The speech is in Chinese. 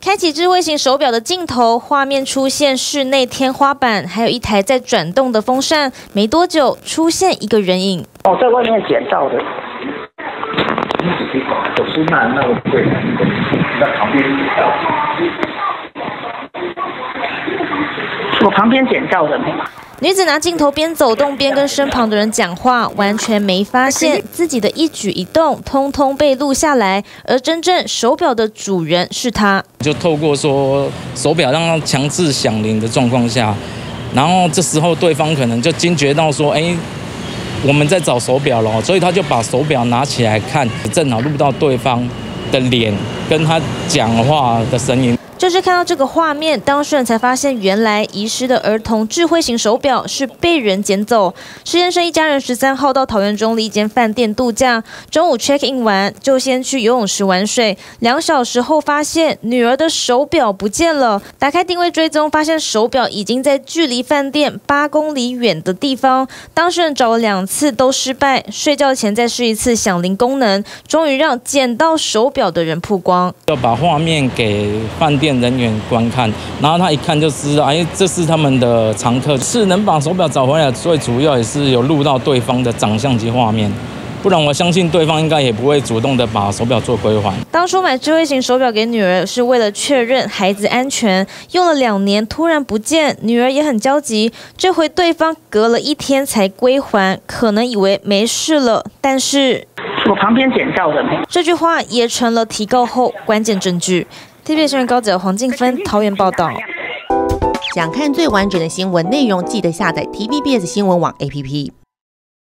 开启智慧型手表的镜头，画面出现室内天花板，还有一台在转动的风扇。没多久，出现一个人影。 在外面捡到的。我是那个对，在旁边捡到。我旁边捡到的。 女子拿镜头边走动边跟身旁的人讲话，完全没发现自己的一举一动通通被录下来，而真正手表的主人是她。 就透过说手表让它强制响铃的状况下，然后这时候对方可能就惊觉到说，我们在找手表了，所以他就把手表拿起来看，正好录到对方的脸跟他讲话的声音。 就是看到这个画面，当事人才发现，原来遗失的儿童智慧型手表是被人捡走。施先生一家人13号到桃园中的一间饭店度假，中午 check in 完就先去游泳池玩水，2小时后发现女儿的手表不见了。打开定位追踪，发现手表已经在距离饭店8公里远的地方。当事人找了2次都失败，睡觉前再试一次响铃功能，终于让捡到手表的人曝光。 要把画面给饭店人员观看，然后他一看就知道，这是他们的常客，是能把手表找回来，最主要也是有录到对方的长相及画面，不然我相信对方应该也不会主动的把手表做归还。 当初买智慧型手表给女儿是为了确认孩子安全，用了2年突然不见，女儿也很焦急。这回对方隔了1天才归还，可能以为没事了，但是我旁边捡到的。 这句话也成了提告后关键证据。TVBS 新闻高子黄静芬桃园报道。 想看最完整的新闻内容，记得下载 TVBS 新闻网 APP。